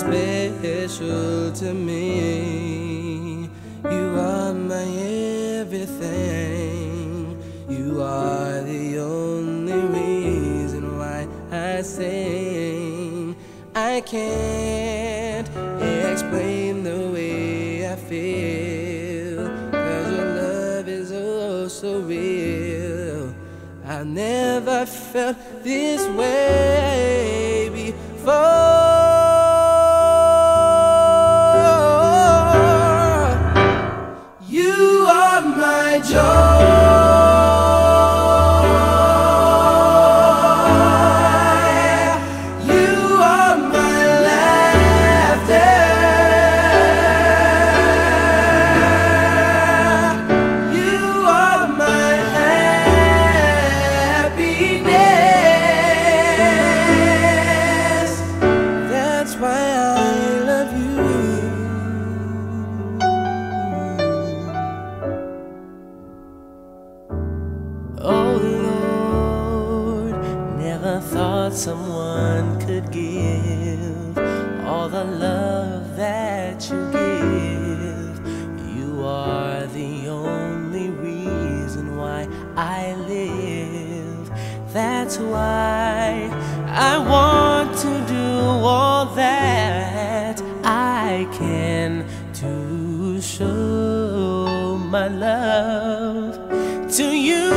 special to me. You are my everything. You are the only reason why I sing. I can't explain the way I feel, 'cause your love is oh so real. I never felt this way before. You are my joy. Oh Lord, never thought someone could give all the love that you give. You are the only reason why I live. That's why I want to do all that I can to show my love to you.